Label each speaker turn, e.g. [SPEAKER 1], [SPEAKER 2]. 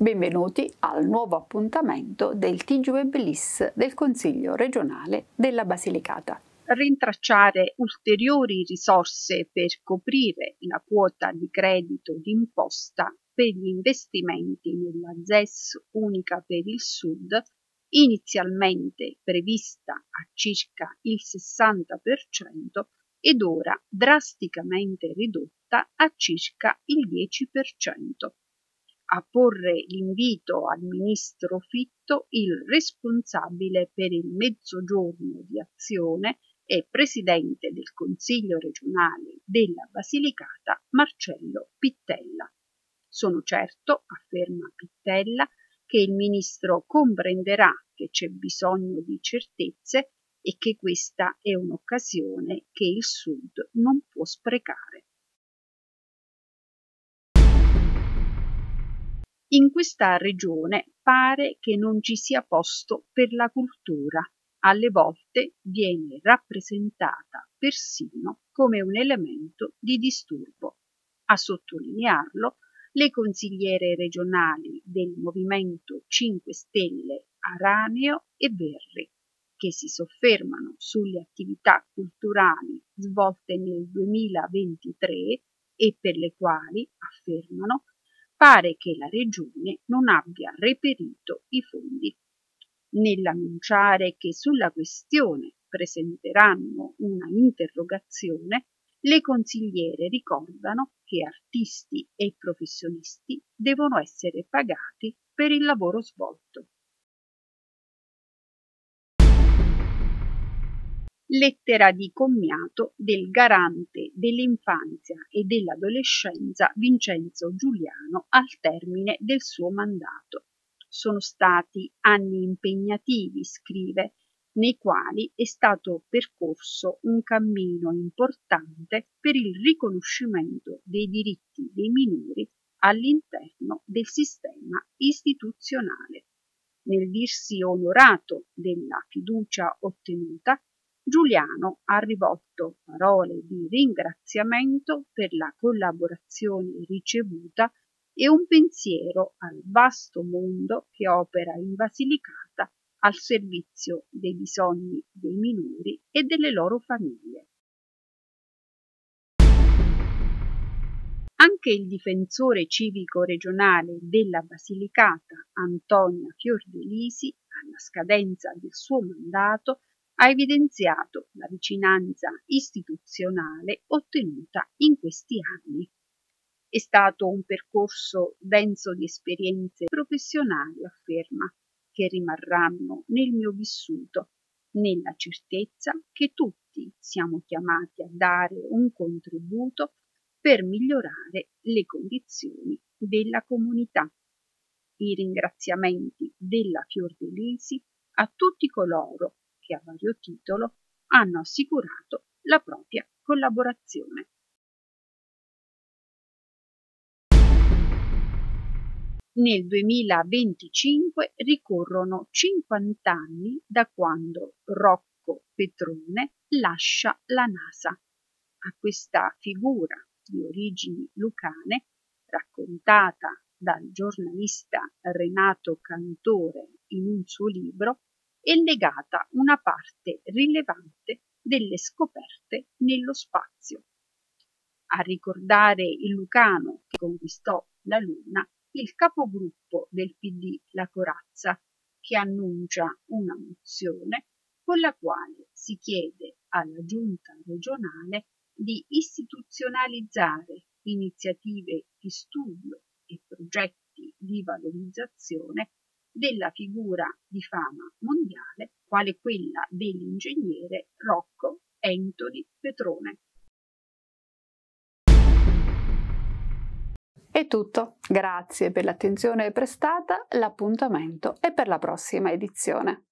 [SPEAKER 1] Benvenuti al nuovo appuntamento del TGWebLIS del Consiglio regionale della Basilicata.
[SPEAKER 2] Rintracciare ulteriori risorse per coprire la quota di credito d'imposta per gli investimenti nella ZES unica per il Sud, inizialmente prevista a circa il 60% ed ora drasticamente ridotta a circa il 10%. A porre l'invito al ministro Fitto il responsabile per il Mezzogiorno di Azione e presidente del Consiglio regionale della Basilicata, Marcello Pittella. Sono certo, afferma Pittella, che il ministro comprenderà che c'è bisogno di certezze e che questa è un'occasione che il Sud non può sprecare. In questa regione pare che non ci sia posto per la cultura. Alle volte viene rappresentata persino come un elemento di disturbo. A sottolinearlo le consigliere regionali del Movimento 5 Stelle Araneo e Verri, che si soffermano sulle attività culturali svolte nel 2023 e per le quali, affermano, pare che la Regione non abbia reperito i fondi. Nell'annunciare che sulla questione presenteranno una interrogazione, le consigliere ricordano che artisti e professionisti devono essere pagati per il lavoro svolto. Lettera di commiato del garante dell'infanzia e dell'adolescenza Vincenzo Giuliano al termine del suo mandato. Sono stati anni impegnativi, scrive, nei quali è stato percorso un cammino importante per il riconoscimento dei diritti dei minori all'interno del sistema istituzionale. Nel dirsi onorato della fiducia ottenuta, Giuliano ha rivolto parole di ringraziamento per la collaborazione ricevuta e un pensiero al vasto mondo che opera in Basilicata al servizio dei bisogni dei minori e delle loro famiglie. Anche il difensore civico regionale della Basilicata, Antonia Fiordelisi, alla scadenza del suo mandato, ha evidenziato la vicinanza istituzionale ottenuta in questi anni. È stato un percorso denso di esperienze professionali, afferma, che rimarranno nel mio vissuto, nella certezza che tutti siamo chiamati a dare un contributo per migliorare le condizioni della comunità. I ringraziamenti della Fiordelisi a tutti coloro che a vario titolo hanno assicurato la propria collaborazione. Nel 2025 ricorrono 50 anni da quando Rocco Petrone lascia la NASA. A questa figura di origini lucane, raccontata dal giornalista Renato Cantore in un suo libro, è legata una parte rilevante delle scoperte nello spazio. A ricordare il lucano che conquistò la Luna, il capogruppo del PD La Corazza, che annuncia una mozione con la quale si chiede alla Giunta regionale di istituzionalizzare iniziative di studio e progetti di valorizzazione della figura di fama mondiale quale quella dell'ingegnere Rocco Anthony Petrone.
[SPEAKER 1] È tutto, grazie per l'attenzione prestata, l'appuntamento è per la prossima edizione.